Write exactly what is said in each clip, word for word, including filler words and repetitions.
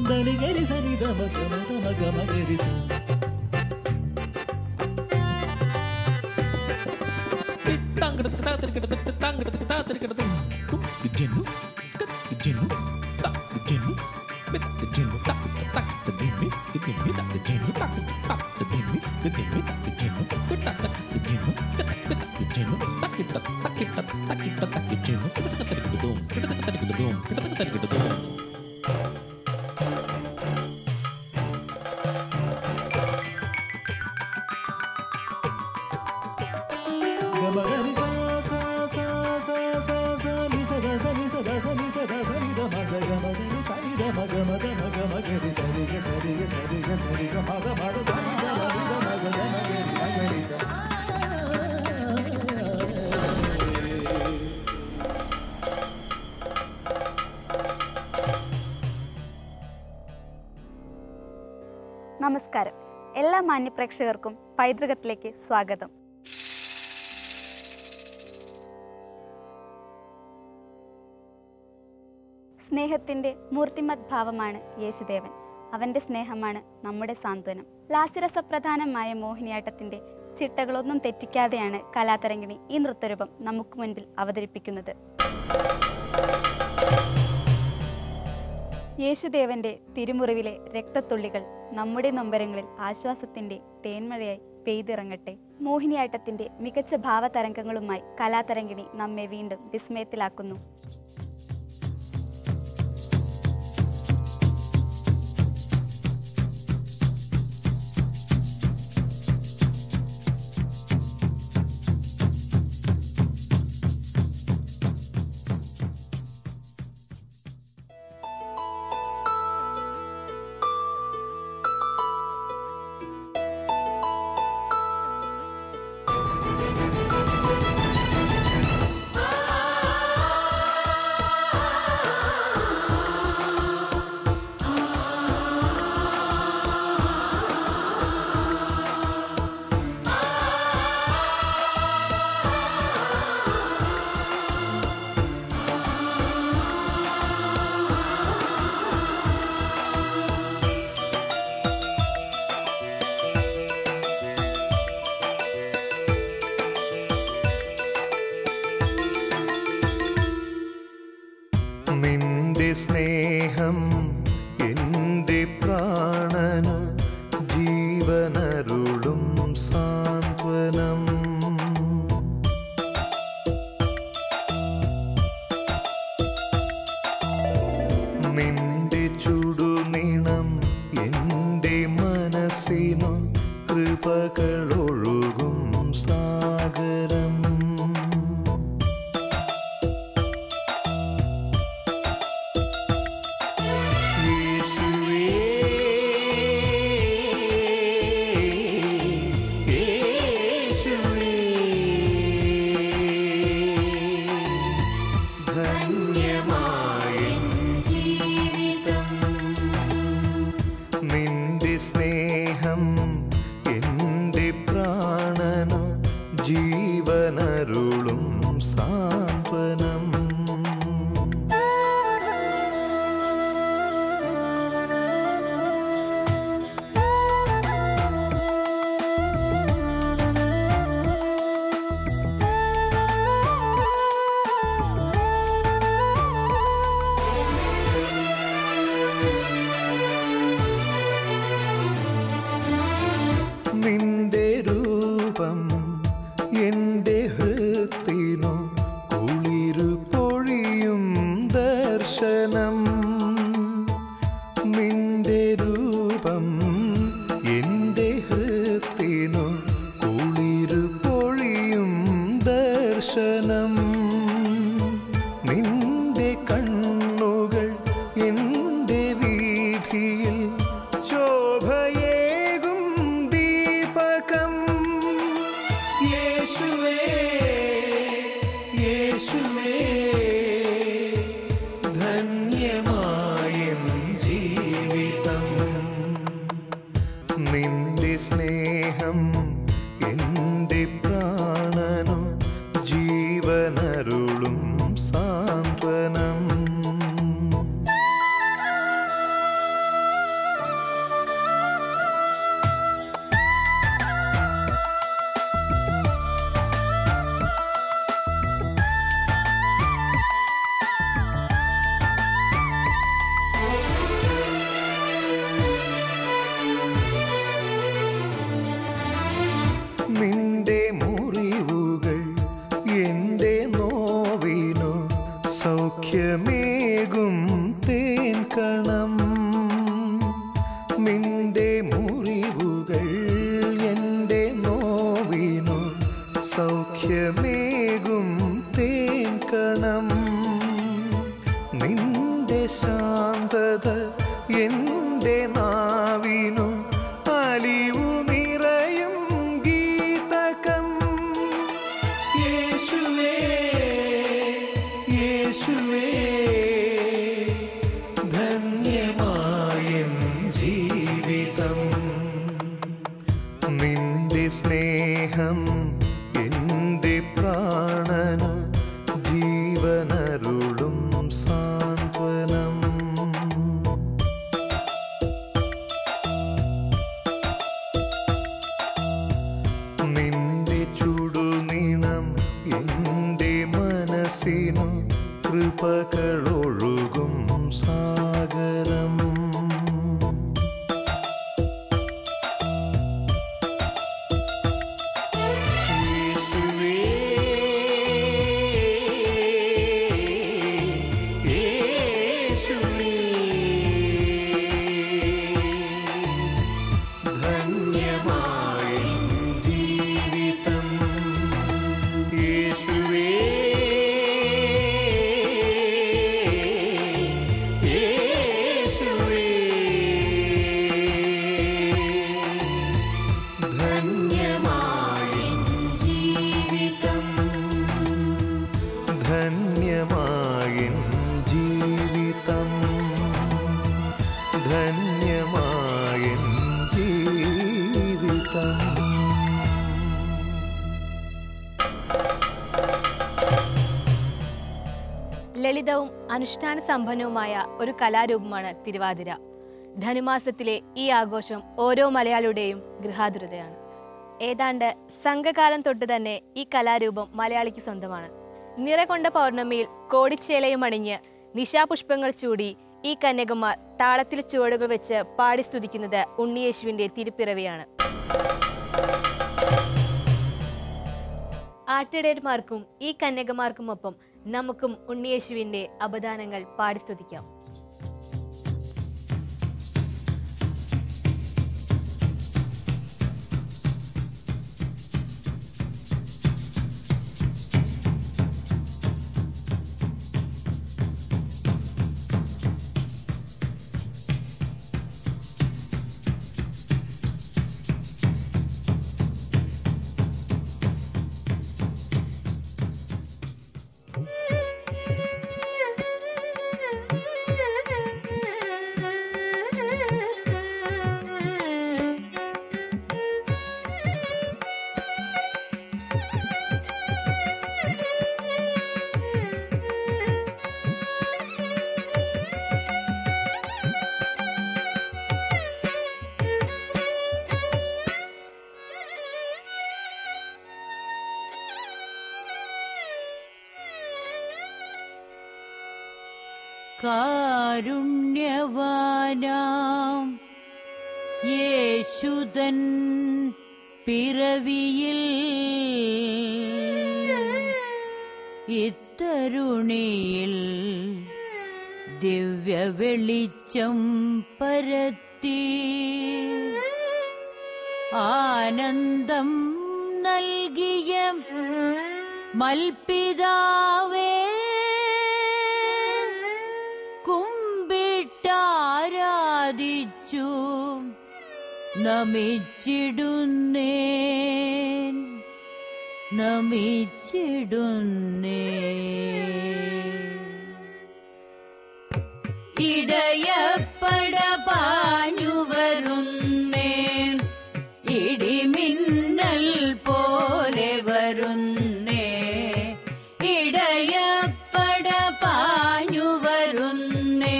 దని గరి సని దమ గమ గమ గమ గరి స తంగడ తాతరికడ తంగడ తాతరికడ జిన్ను జిన్ను తక్ జిన్ను బిట్ జిన్ను తక్ తక్ జిన్ను జిన్ను తక్ జిన్ను తక్ తక్ జిన్ను జిన్ను తక్ జిన్ను తక్ తక్ జిన్ను తక్ తక్ జిన్ను తక్ తక్ తక్ తక్ తక్ తక్ జిన్ను తక్ తక్ దూం తక్ తక్ దూం తక్ తక్ దూం గమగరి సా సా సా సా సా సా ని సద సని సద సని సద సని ద మగ గమగరి సని ద మగ మగ మగ మగరి సరి గ సరి గ సరి గ సరి గ మగ మగ సని ద మగ ద మగ ద మగరి మగరి స നമസ്കാരം. എല്ലാ മാന്യപ്രേക്ഷകർക്കും പൈതൃകത്തിലേക്ക് സ്വാഗതം. സ്നേഹത്തിൻ്റെ മൂർത്തിമത് ഭാവമാണ് യേശുദേവൻ. അവൻ്റെ സ്നേഹമാണ് നമ്മുടെ സാന്ത്വനം. ലാസ്യരസപ്രധാനമായ മോഹിനിയാട്ടത്തിൻ്റെ ചിട്ടകളൊന്നും തെറ്റിക്കാതെയാണ് കലാതരംഗിണി ഈ നൃത്തരൂപം നമുക്ക് മുൻപിൽ അവതരിപ്പിക്കുന്നത്. യേശുദേവൻ്റെ തിരുമുറിവിലെ രക്തത്തുള്ളികൾ നമ്മുടെ നൊമ്പരങ്ങളിൽ ആശ്വാസത്തിൻ്റെ തേന്മഴയായി പെയ്തിറങ്ങട്ടെ. മോഹിനിയാട്ടത്തിൻ്റെ മികച്ച ഭാവതരംഗങ്ങളുമായി കലാതരംഗിണി നമ്മെ വീണ്ടും വിസ്മയത്തിലാക്കുന്നു. നിന്റെ സ്നേഹം എൻ്റെ പ്രാണനു ജീവനരുളും സാന്ത്വനം. നിന്റെ ചുടുനിണം എൻ്റെ മനസ്സിനു കൃപകളൊഴുകും സാഗരം. നിന്റെ മുറിവുകൾ എൻ്റെ നോവിനു സൗഖ്യമേകും തേൻകണം. നിന്റെ ശാന്തത എൻ്റെ നാവിനു അലിവു നിറയും ഗീതകം. യേശുവേ യേശുവേ ധന്യമായെൻ ജീവിതം. നിന്റെ സ്നേഹം എൻ്റെ പ്രാണനു ജീവനരുളും സാന്ത്വനം. നിന്റെ ചുടുനിണം എൻ്റെ മനസ്സിനു കൃപകളൊഴുകും സാഗരം. ധന്യമായെൻ ജീവിതം ധന്യമായെൻ ജീവിതം. ലളിതവും അനുഷ്ഠാന സമ്പന്നവുമായ ഒരു കലാരൂപമാണ് തിരുവാതിര. ധനുമാസത്തിലെ ഈ ആഘോഷം ഓരോ മലയാളിയുടെയും ഗൃഹാതുരതയാണ്. ഏതാണ്ട് സംഘകാലം തൊട്ട് തന്നെ ഈ കലാരൂപം മലയാളിക്ക് സ്വന്തമാണ്. നിറകൊണ്ട പൗർണമിയിൽ കോടിച്ചേലയും അണിഞ്ഞ് നിശാപുഷ്പങ്ങൾ ചൂടി ഈ കന്യകമാർ താളത്തിൽ ചുവടുകൾ വെച്ച് പാടി സ്തുതിക്കുന്നത് ഉണ്ണിയേശുവിന്റെ തിരുപ്പിറവിയാണ്. ആട്ടിടയന്മാർക്കും ഈ കന്യകമാർക്കുമൊപ്പം നമുക്കും ഉണ്ണിയേശുവിന്റെ അപദാനങ്ങൾ പാടി സ്തുതിക്കാം. കാരുണ്യവാനാം യേശുദൻ പിറവിയിൽ ഇത്തരുണിയിൽ ദിവ്യ വെളിച്ചം പരത്തി ആനന്ദം നൽകിയ മൽപിതാവേ കുമ്പിട്ടാരാധിച്ചു നമിച്ചിടുന്നേൻ നമിച്ചിടുന്നേ. ഇടയപ്പട പാഞ്ഞു വരുന്നേൻ ഇടിമിന്നൽ പോലെ വരുന്നേ. ഇടയപ്പട പാഞ്ഞു വരുന്നേ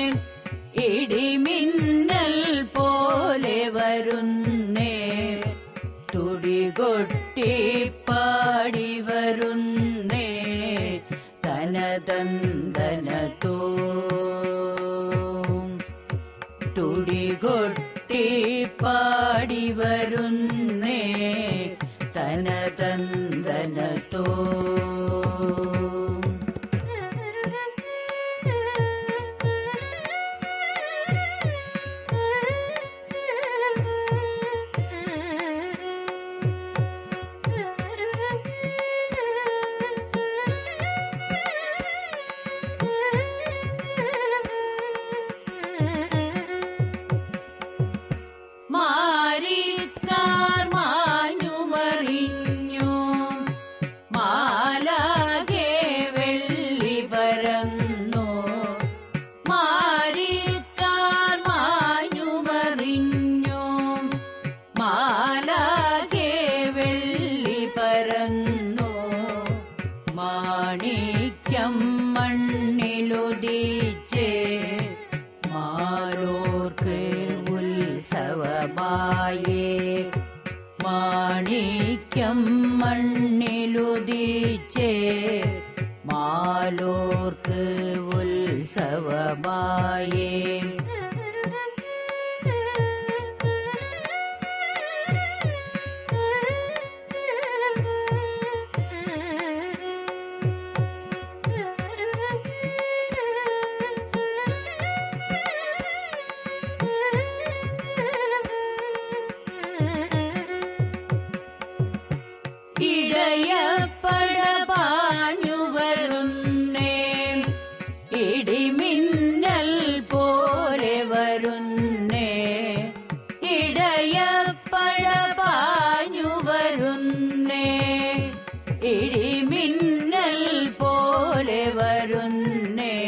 ഇടിമിന്നൽ പോലെ വരുന്നേ. തുടികൊട്ടി പാടി വരുന്നേ തനതന്തനത്തോ. തുടികൊട്ടി പാടി വരുന്നേ തനതന്തനത്തോ. മാലോർക്ക് ഉത്സവമായേ മാണിക്യം മണ്ണിലുദിച്ചേ മാലോർക്ക് ഉത്സവമായേ ഇടയപ്പടപാഞ്ഞു വരുന്നേ ഇടിമിന്നൽ പോലെ വരുന്നേ ഇടയപ്പടപാഞ്ഞു വരുന്നേ ഇടിമിന്നൽ പോലെ വരുന്നേ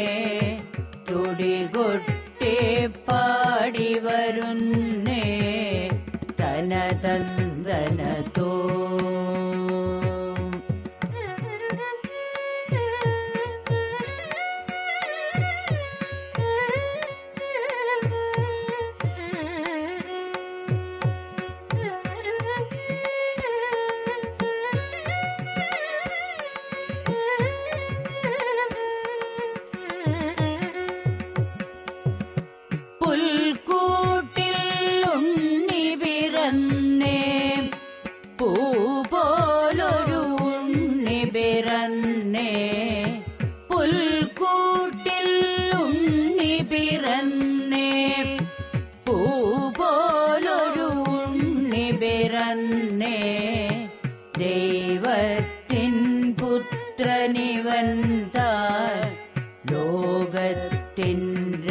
തുടികൊട്ടി പാടി വരുന്നേ തനതന്തനത്തോ പുൽക്കൂട്ടിൽ ഉണ്ണി പിറന്നേ പൂ പോലൊരു ഉണ്ണി പിറന്നേ പുൽക്കൂട്ടിൽ ഉണ്ണി പിറന്നേ പൂ പോലൊരു ഉണ്ണി പിറന്നേ ദൈവത്തിൻ പുത്രനിവൻ താൻ ലോകത്തിൻ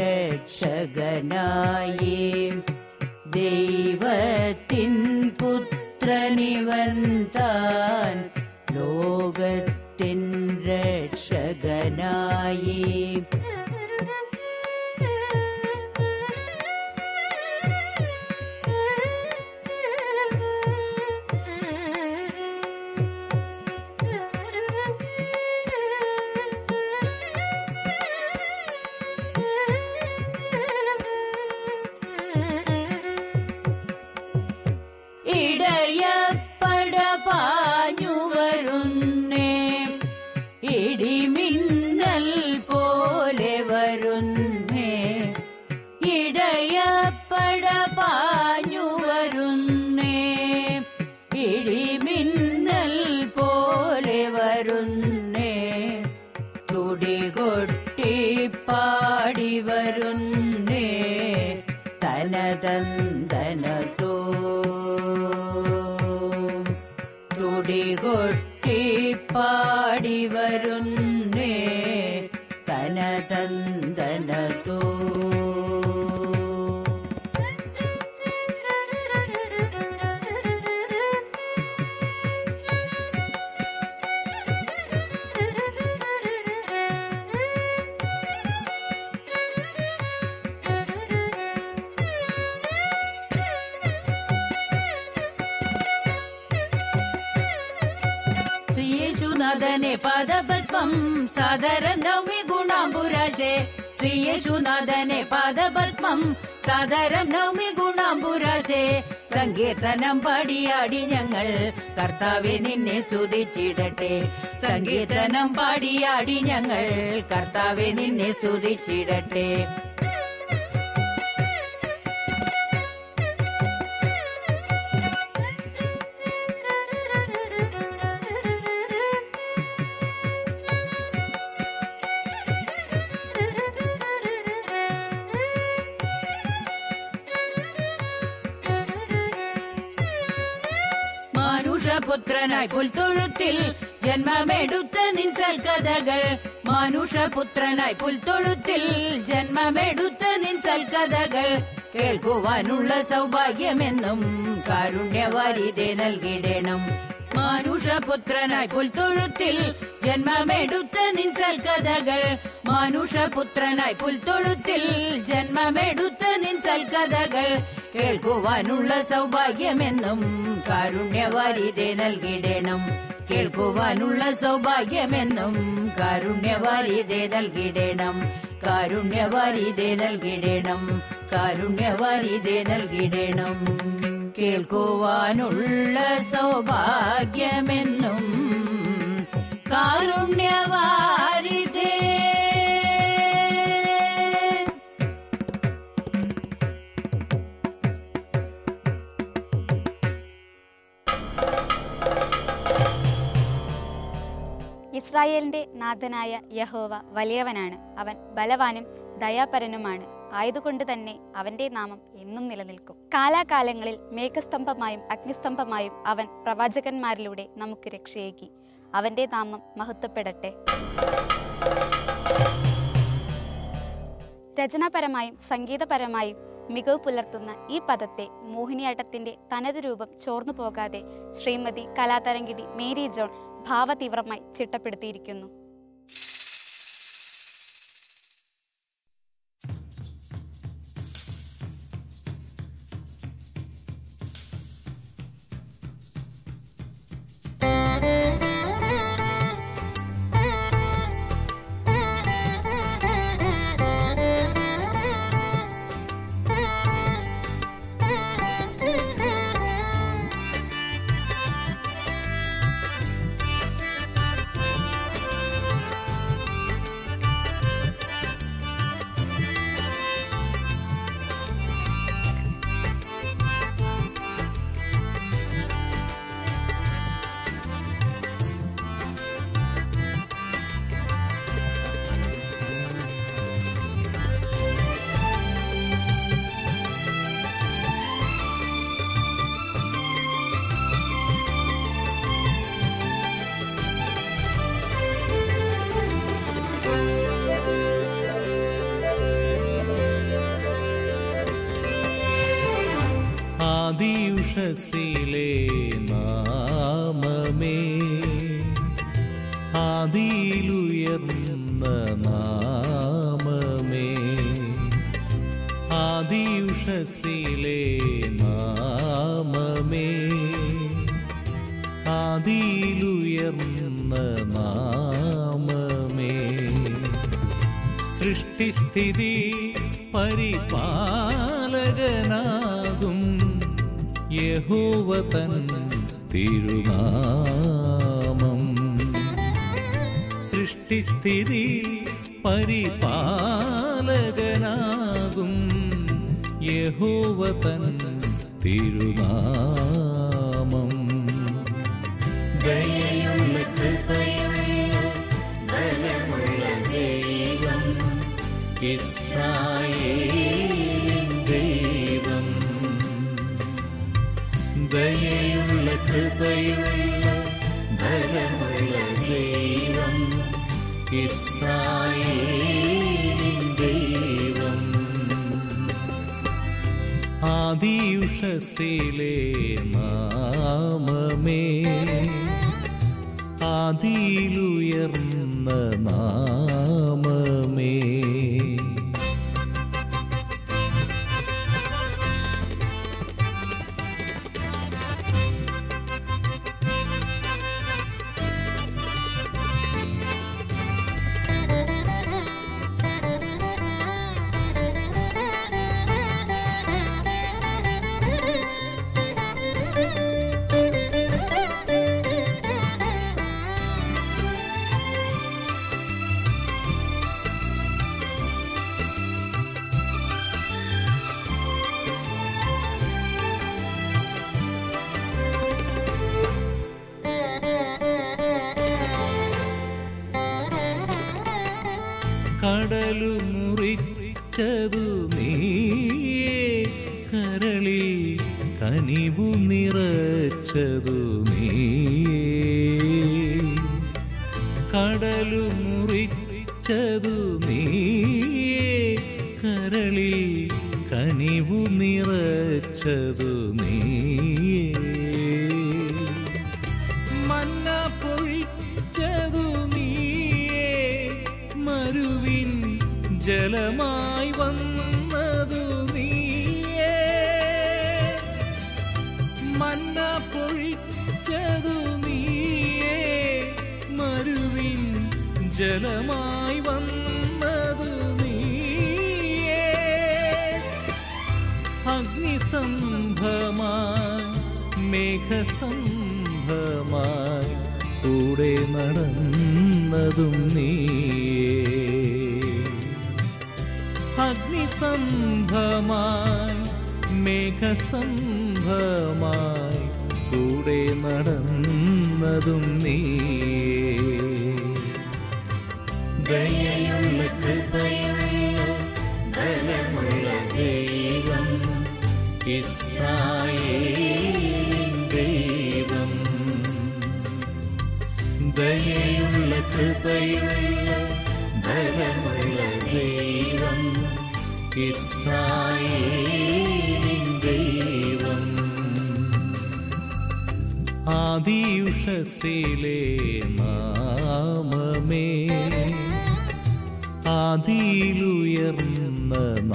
രക്ഷകനായി ദൈവത്തിൻ പുത്രനിവൻ താൻ ലോകത്തിൻ രക്ഷകനായി ഇടയപ്പടപാഞ്ഞു വരുന്നേ ഇടിമിന്നൽ പോലെ വരുന്നേ ഇടയപ്പടപാഞ്ഞു വരുന്നേ ഇടിമിന്നൽ പോലെ വരുന്നേ തുടികൊട്ടി പാടി വരുന്നേ തനതന്തനത്തോ തുടികൊട്ടി പാടി വരുന്നേ തനതന്തനത്തോ ശ്രീയേശുനാഥനെ പാദപത്മം സാദരം നൗമി ഗുണാംബുരാശേ ശ്രീയേശുനാഥനെ പാദപത്മം സാദരം നൗമി ഗുണാംബുരാശേ സങ്കീർത്തനം പാടിയാടി ഞങ്ങൾ കർത്താവെ നിന്നെ സ്തുതിച്ചിടട്ടെ സങ്കീർത്തനം പാടിയാടി ഞങ്ങൾ കർത്താവെ നിന്നെ സ്തുതിച്ചിടട്ടെ മാനുഷപുത്രനായി പുൽത്തൊഴുത്തിൽ ജന്മമെടുത്ത നിൻ സൽക്കഥകൾ മാനുഷപുത്രനായി പുൽത്തൊഴുത്തിൽ ജന്മമെടുത്ത നിൻ സൽക്കഥകൾ കേൾക്കുവാനുള്ള സൗഭാഗ്യമെന്നും കാരുണ്യവാരിതെ നൽകിടണം മാനുഷപുത്രനായി പുൽത്തൊഴുത്തിൽ ജന്മമെടുത്ത നിൻ സൽക്കഥകൾ മാനുഷപുത്രനായി പുൽത്തൊഴുത്തിൽ ജന്മമെടുത്ത നിൻ സൽക്കഥകൾ കേൾക്കുവാനുള്ള സൗഭാഗ്യമെന്നും കാരുണ്യവാരിതെ നൽകിടണം കേൾക്കുവാനുള്ള സൗഭാഗ്യമെന്നും കാരുണ്യവാരിതെ നൽകിടണം കാരുണ്യവാരിതേ നൽകിടണം, കാരുണ്യവാരിതേ നൽകിടണം. കേൾക്കുവാനുള്ള സൗഭാഗ്യമെന്നും കാരുണ്യവാരിതേ. ഇസ്രായേലിന്റെ നാഥനായ യഹോവ വലിയവനാണ്, അവൻ ബലവാനും ദയാപരനുമാണ്. ആയതുകൊണ്ട് തന്നെ അവന്റെ നാമം എന്നും നിലനിൽക്കും. കാലാകാലങ്ങളിൽ മേഘസ്തംഭമായും അഗ്നിസ്തംഭമായും അവൻ പ്രവാചകന്മാരിലൂടെ നമുക്ക് രക്ഷയേകി. അവന്റെ നാമം മഹത്വപ്പെടട്ടെ. രചനാപരമായും സംഗീതപരമായും മികവ് പുലർത്തുന്ന ഈ പദത്തെ മോഹിനിയാട്ടത്തിന്റെ തനത് രൂപം ചോർന്നു പോകാതെ ശ്രീമതി കലാതരംഗിണി മേരി ജോൺ ഭാവതീവ്രമായി ചിട്ടപ്പെടുത്തിയിരിക്കുന്നു. ആദിയുഷസിലെ നാമമേ, ആദിയിലുയർന്ന നാമമേ, ആദിയുഷസിലെ നാമമേ, ആദിയിലുയർന്ന നാമമേ. സൃഷ്ടിസ്ഥിതി പരിപാലകനാകും യഹോവ തൻ തിരുനാമം. സൃഷ്ടിസ്ഥിതി പരിപാലകനാകും യഹോവ തൻ തിരുനാമം. ദയയുള്ള കൃപയുള്ള ബലമുള്ള ദൈവം, ഇസ്രായേലിൻ ദൈവം. ദയയുള്ള കൃപയുള്ള ബലമുള്ള ദൈവം, ഇസ്രായേലിൻ ദൈവം. ആദിയുഷസിലെ നാമമേ, ആദിയിലുയർന്ന നാമമേ. കടലു മുറിച്ചതു നീയേ, കരളിൽ കനിവു നിറച്ചതു നീയേ. കടലു മുറിച്ചതു നീയേ, കരളിൽ കനിവു നിറച്ചതു നീയേ. മന്ന പൊഴിച്ചതു നീയേ, മരുവിൻ ജലമായി വന്നതു നീയേ. മന്ന പൊഴിച്ചതു നീയേ, മരുവിൻ ജലമായി വന്നതു നീ. അഗ്നിസ്തംഭമായി മേഘസ്തംഭമായി കൂടെ നടന്നതും നീയേ. അഗ്നിസ്തംഭമായി മേഘസ്തംഭമായി കൂടെ നടന്നതും നീയേ. ദയയുള്ള കൃപയുള്ള ബലമുള്ള ദൈവം ഇസ്രായേലിൻ ദൈവം. ദയയുള്ള കൃപയുള്ള ബലമുള്ള ദൈവം ഇസ്രായേലിൻ ദൈവം. ആദിയുഷസ്സിലെ നാമമേ ആദിയിലുയർന്ന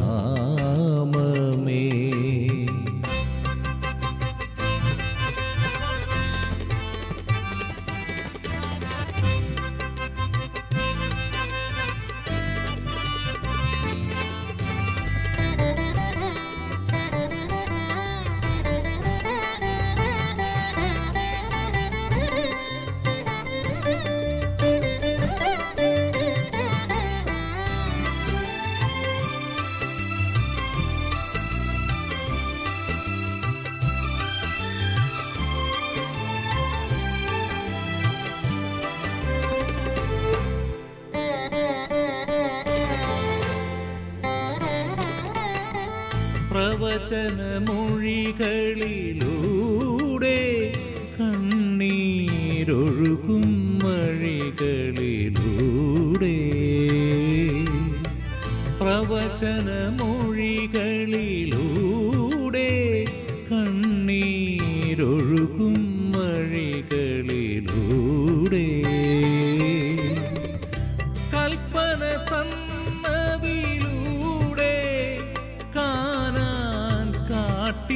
നാമമേ. പ്രവചനമൊഴികളിലൂടെ കണ്ണീരൊഴുകും വഴികളിലൂടെ. പ്രവചനമൊഴികളിലൂടെ കണ്ണീരൊഴുകും വഴികളിലൂടെ. കൽപ്പന തന്നതിലൂടെ കാനാൻ കാട്ടി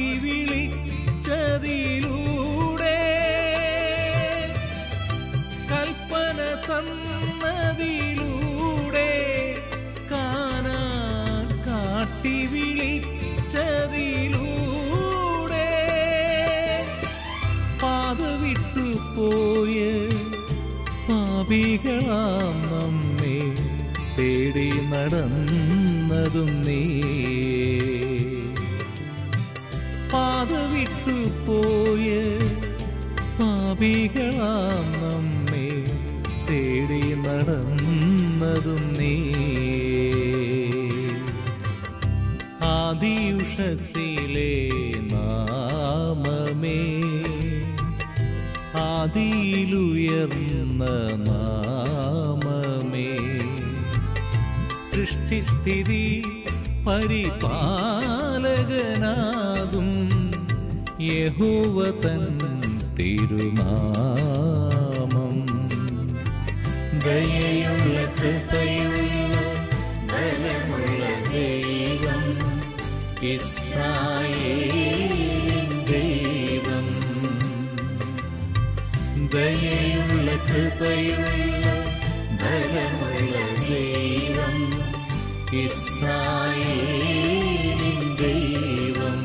വിളിച്ചതിലൂടെ. കൽപ്പന തന്നതിലൂടെ കാനാൻ കാട്ടി വിളിച്ചതിലൂടെ. പാത വിട്ടുപോയ പാപികളാം നമ്മെ തേടി നടന്നതും നീയേ. പാത വിട്ടുപോയ പാപികളാം നമ്മെ തേടി നടന്നതും നീയേ. ആദിയുഷസ്സിലെ നാമമേ ആദിയിലുയർന്ന നാമമേ. സൃഷ്ടിസ്ഥിതി പരിപാലകനാകും യഹോവ തൻ തിരുനാമം. ദയയുള്ള കൃപയുള്ള ബലമുള്ള ദൈവം ഇസ്രായേലിൻ ദൈവം. ദയയുള്ള കൃപയുള്ള ബലമുള്ള ദൈവം ഇസ്രായേലിൻ ദൈവം.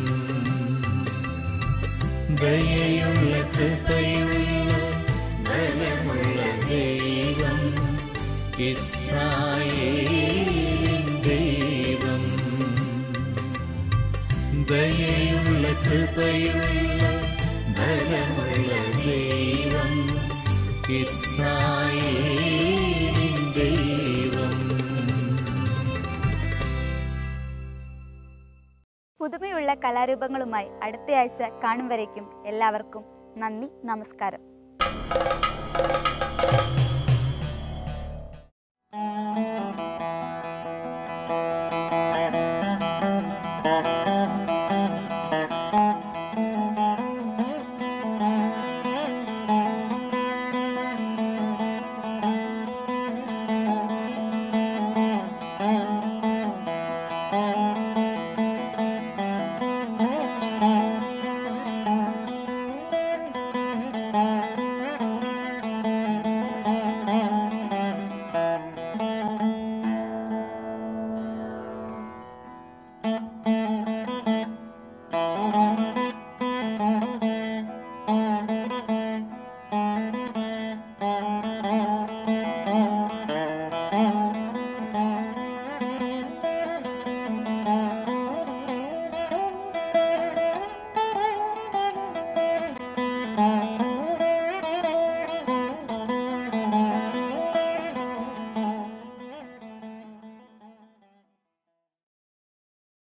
ദയയുള്ള കൃപയുള്ള ബലമുള്ള ദൈവം ഇസ്രായേലിൻ ദൈവം. ദയയുള്ള കൃപയുള്ള ബലമുള്ള ദൈവം ഇസ്രായേലിൻ ദൈവം. പുതുമയുള്ള കലാരൂപങ്ങളുമായി അടുത്തയാഴ്ച കാണും വരേക്കും എല്ലാവർക്കും നന്ദി, നമസ്കാരം.